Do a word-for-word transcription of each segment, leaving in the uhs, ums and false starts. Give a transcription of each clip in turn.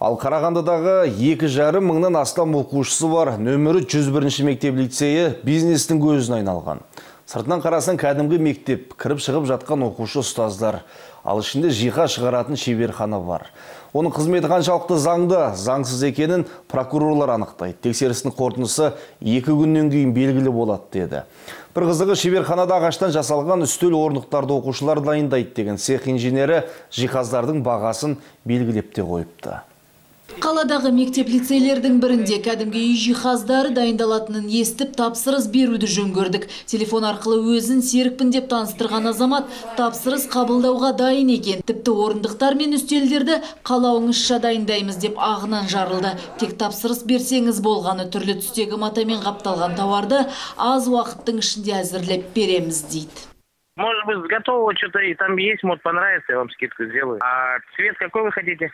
Ал Қарағандыдағы екі жарым мыңнан астам оқушысы бар нөмірі жүз бірінші мектеп лицейі бизнестің көзіне айналған. Сыртынан қарасын кәдімгі мектеп, кіріп шығып жатқан оқушы ұстаздар. Ал ішінде жиһаз шығаратын шеберхана бар. Оның қызметі қаншалықты заңды, заңсыз екенін прокурорлар анықтайды. Тексерістің қорытындысы екі күннен кейін белгілі болады деді. Бір қызығы, шеберханада ағаштан жасалған үстел орындықтарды оқушылар дайындайды деген цех инженері жиһаздардың бағасын белгілеп те қойыпты. Қаладағы мектеп лицейлердің бірінде кәдімгі үй жиһаздары дайындалатынын естіп тапсырыс беруді жөн көрдік. Телефон арқылы өзін серікпін деп таныстырған азамат тапсырыс қабылдауға дайын екен. Тіпті орындықтар мен үстелдерді қалауыңызша дайындаймыз деп ағынан жарылды. Тек тапсырыс берсеңіз болғаны, түрлі түстегі матамен қапталған тауарды аз уақыттың ішінде әзірлеп береміз дейді. Может быть, готового что-то и там есть, может понравится, я вам скидку сделаю. А цвет какой вы хотите?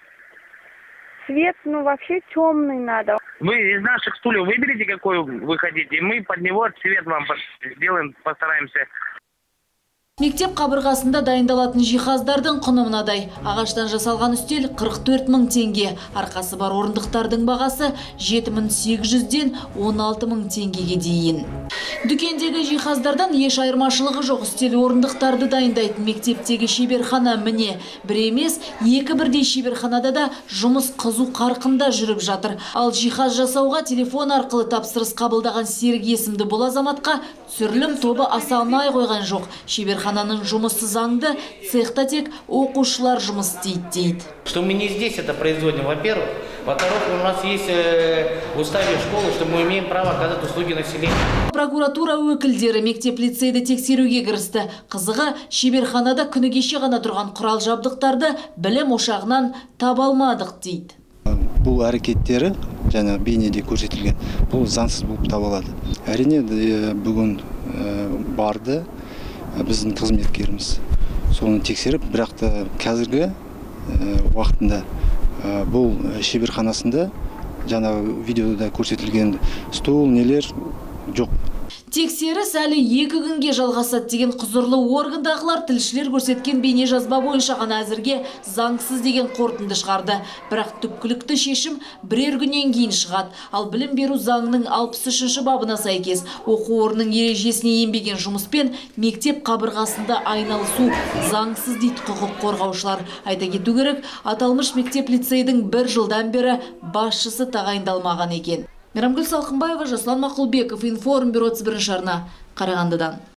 Цвет, ну, вообще темный надо. Вы из наших стульев выберите, какой вы хотите, и мы под него цвет вам сделаем, постараемся. Мектеп қабырғасында дайындалатын жиһаздардың құны мынадай. Ағаштан жасалған үстел қырық төрт мың теңге. Арқасы бар орындықтардың бағасы жеті мың сегіз жүзден он алты мың теңгеге дейін. Дүкендегі жиһаздардан еш айырмашылығы жоқ. Үстел орындықтарды дайындайтын мектептегі шеберхана міне. Бір емес, екі бірдей шеберханада да жұмыс қызу қарқында жүріп жатыр. Ал жиһаз жасауға телефон арқылы тапсырыс қабылдаған Серік есімді бұл азаматқа түсірілім тобы аса ұнай қойған жоқ. Шеберхананың жұмысы заңды, цехта тек оқушылар жұмыс істейді дейді. Что мы не здесь это производим, во-первых. Во-вторых, у нас есть в уставе школы, что мы имеем право оказать услуги населению. Прокуратура өкілдері мектеп лицейді тексеруге кірісті. Қызығы, шеберханада күні кеше ғана тұрған құрал жабдықтарды білім ошағынан таба алмадық дейді. Бұл әрекеттері, және бейнеде көрсетілген, бұл заңсыз болып табылады. Әрине бүгін барды біздің қызметкеріміз соны тексеріп, бірақ та қазіргі уақытында бұл шеберханасында жаңағы видеода көрсетілген стол нелер жоқ. Тексеріс әлі екі күнге жалғасады деген құзырлы органдағылар тілшілер көрсеткен бейне жазба бойынша ғана әзірге заңсыз деген қорытынды шығарды. Бірақ түпкілікті шешім бірер күннен кейін шығады. Ал білім беру заңының алпыс үшінші бабына сәйкес оқу орнының ережесіне енбеген жұмыспен мектеп қабырғасында айналысу заңсыз дейді құқық қорғаушылар. Айта кету керек, аталмыш мектеп лицейдің бір жылдан бері басшысы тағайындалмаған екен. Мейрамгүл Салқынбаева, Жасұлан Мақұлбеков, Информбюро отыз бірінші арна, Қарағандыдан.